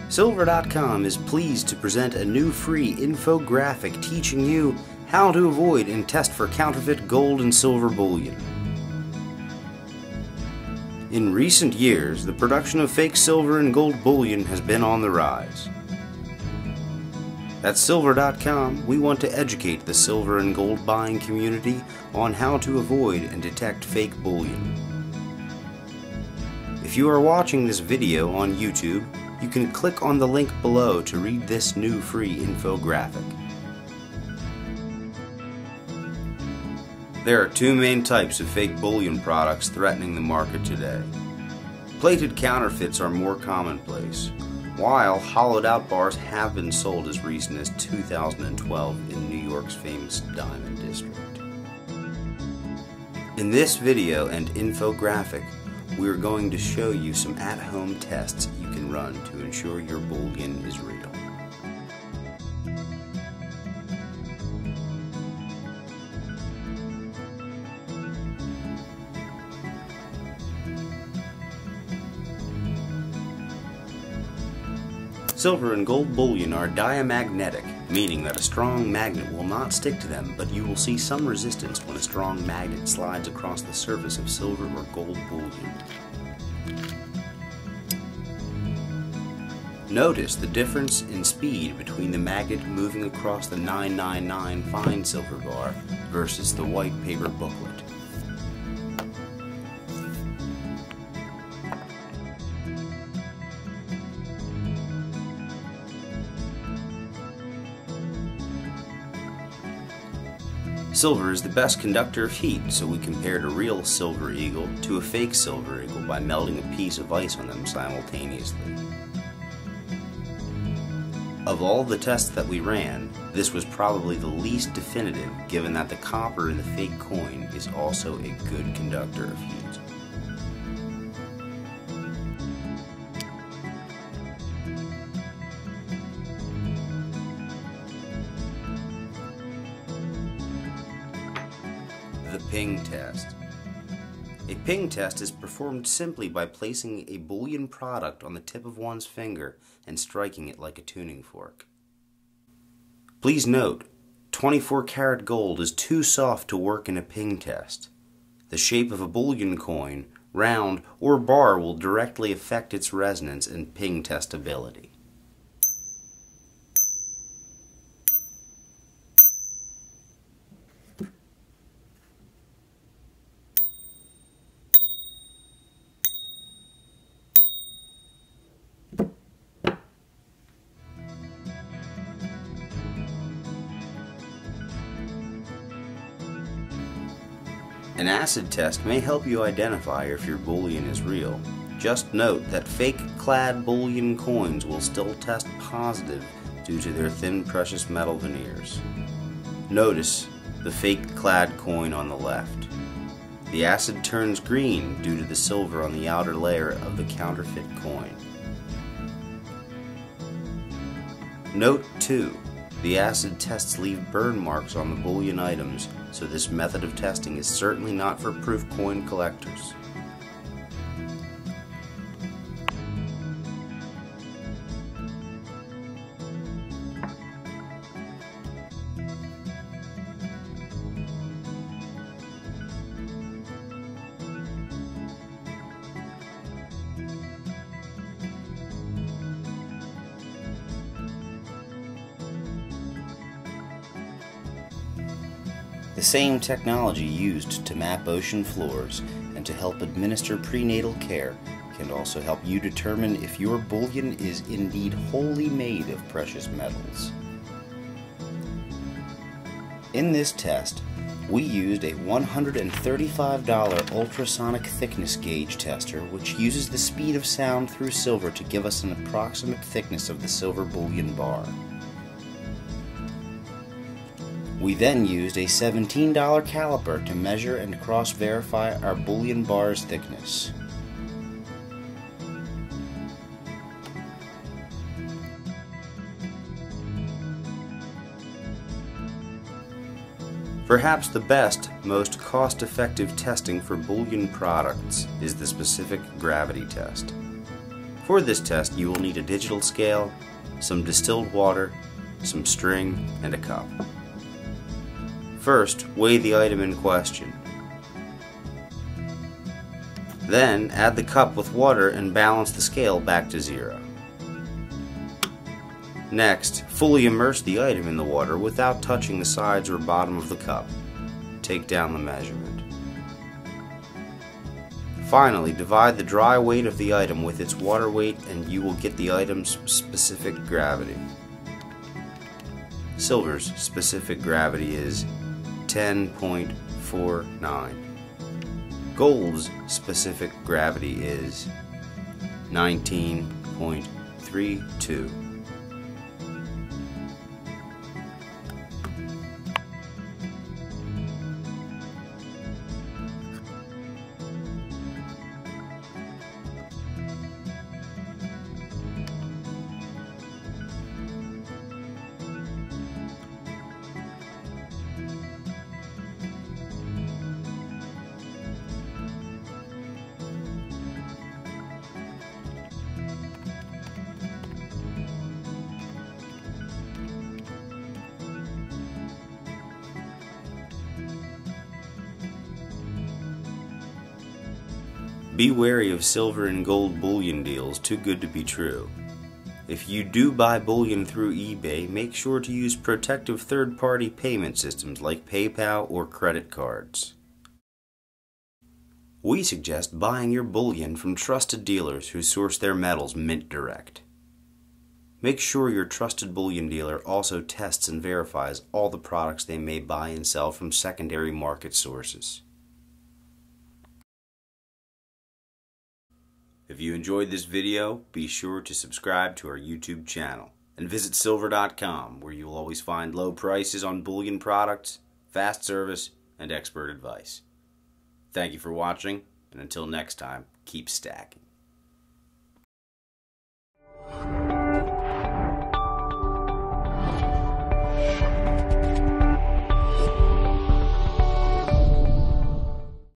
Silver.com is pleased to present a new free infographic teaching you how to avoid and test for counterfeit gold and silver bullion. In recent years, the production of fake silver and gold bullion has been on the rise. At Silver.com, we want to educate the silver and gold buying community on how to avoid and detect fake bullion. If you are watching this video on YouTube, you can click on the link below to read this new free infographic. There are two main types of fake bullion products threatening the market today. Plated counterfeits are more commonplace, while hollowed out bars have been sold as recent as 2012 in New York's famous Diamond District. In this video and infographic, we are going to show you some at-home tests you can run to ensure your bullion is real. Silver and gold bullion are diamagnetic, meaning that a strong magnet will not stick to them, but you will see some resistance when a strong magnet slides across the surface of silver or gold bullion. Notice the difference in speed between the magnet moving across the 999 fine silver bar versus the white paper booklet. Silver is the best conductor of heat, so we compared a real silver eagle to a fake silver eagle by melting a piece of ice on them simultaneously. Of all the tests that we ran, this was probably the least definitive, given that the copper in the fake coin is also a good conductor of heat. The ping test. A ping test is performed simply by placing a bullion product on the tip of one's finger and striking it like a tuning fork. Please note, 24 karat gold is too soft to work in a ping test. The shape of a bullion coin, round, or bar will directly affect its resonance and ping testability. An acid test may help you identify if your bullion is real. Just note that fake-clad bullion coins will still test positive due to their thin precious metal veneers. Notice the fake-clad coin on the left. The acid turns green due to the silver on the outer layer of the counterfeit coin. Note 2. The acid tests leave burn marks on the bullion items, so this method of testing is certainly not for proof coin collectors. The same technology used to map ocean floors and to help administer prenatal care can also help you determine if your bullion is indeed wholly made of precious metals. In this test, we used a $135 ultrasonic thickness gauge tester which uses the speed of sound through silver to give us an approximate thickness of the silver bullion bar. We then used a $17 caliper to measure and cross-verify our bullion bar's thickness. Perhaps the best, most cost-effective testing for bullion products is the specific gravity test. For this test, you will need a digital scale, some distilled water, some string, and a cup. First, weigh the item in question. Then, add the cup with water and balance the scale back to 0. Next, fully immerse the item in the water without touching the sides or bottom of the cup. Take down the measurement. Finally, divide the dry weight of the item with its water weight and you will get the item's specific gravity. Silver's specific gravity is 10.49. Gold's specific gravity is 19.32. Be wary of silver and gold bullion deals too good to be true. If you do buy bullion through eBay, make sure to use protective third-party payment systems like PayPal or credit cards. We suggest buying your bullion from trusted dealers who source their metals mint direct. Make sure your trusted bullion dealer also tests and verifies all the products they may buy and sell from secondary market sources. If you enjoyed this video, be sure to subscribe to our YouTube channel and visit Silver.com, where you will always find low prices on bullion products, fast service, and expert advice. Thank you for watching, and until next time, keep stacking.